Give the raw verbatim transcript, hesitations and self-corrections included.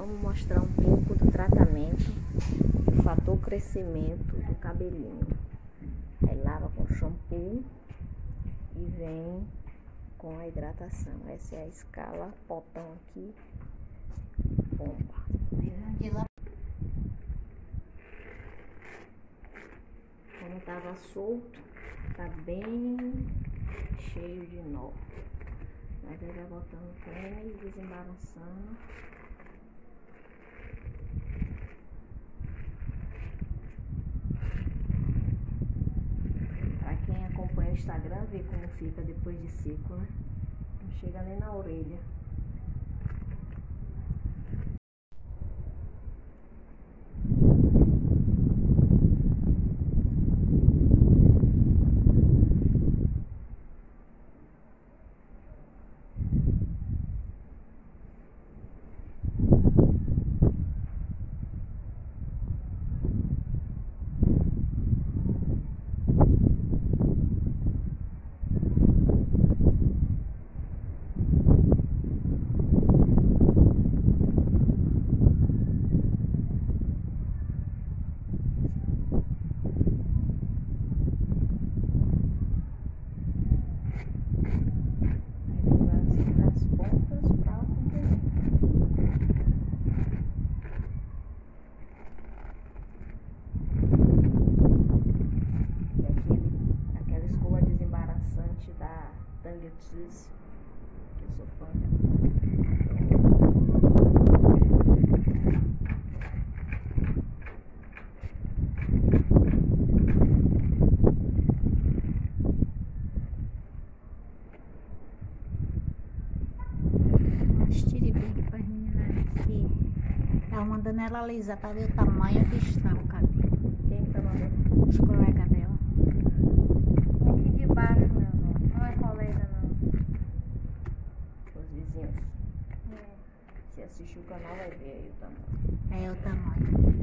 Vamos mostrar um pouco do tratamento do fator crescimento do cabelinho. Aí lava com shampoo e vem com a hidratação. Essa é a escala potão aqui, bomba. Como tava solto, tá bem cheio de nó. Aí vai botando o creme e desembaraçando. Pra quem acompanha o Instagram, vê como fica depois de seco, né? Não chega nem na orelha. Da Tang Tooth, que eu sou fã dela. Tire bem para as meninas aqui. Tava mandando ela alisar para ver o tamanho que está o cabelo. Quem tá mandando? Os colegas dela. Aqui de baixo, meu irmão. Não é colega, não. Os vizinhos. É. Se assistir o canal vai ver aí o tamanho. É o tamanho.